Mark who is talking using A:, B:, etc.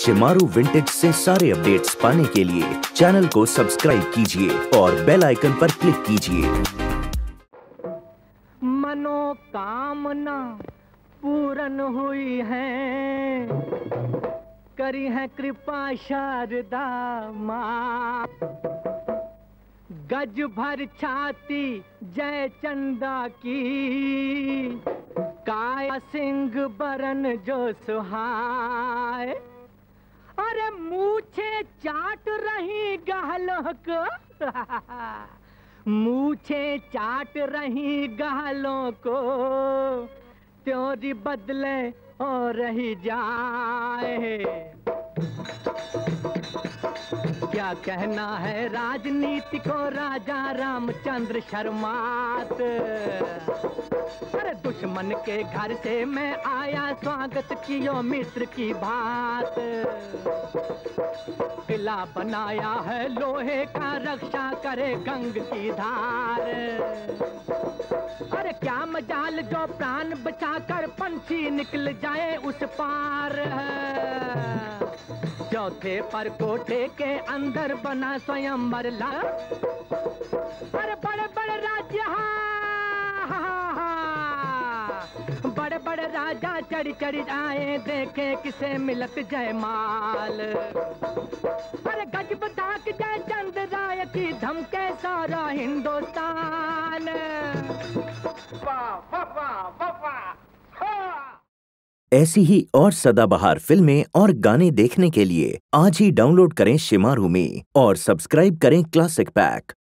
A: Shemaroo vintage से सारे updates पाने के लिए चैनल को सब्सक्राइब कीजिए और बेल आइकन पर क्लिक कीजिए।
B: मनो कामना पूरन हुई है, करी है कृपा शारदा माँ। गज भर छाती जय चंदा की, काया सिंह बरन जो सुहाए। अरे मूछे चाट रही गहलों को मूछे चाट रही गहलों को, त्योरी बदले और रही जाए। क्या कहना है राजनीति को राजा रामचंद्र शर्मात। अरे दुश्मन के घर से मैं आया, स्वागत कियो मित्र की बात। किला बनाया है लोहे का, रक्षा करे गंग की धार। अरे क्या मजाल जो प्राण बचाकर पंछी निकल जाए उस पार। चौथे पर कोठे के अंदर बना स्वयं मरला। अरे बड़े बड़े राज्य, बड़े बड़े राजा चढ़ चढ़ आए, देखे किसे मिलत जयमाल। अरे गज बधाक जय चंद राय की, धमके सारा हिंदुस्तान। वाह वाह वाह वाह वाह।
A: ऐसी ही और सदाबहार फिल्में और गाने देखने के लिए आज ही डाउनलोड करें शिमारू में और सब्सक्राइब करें क्लासिक पैक।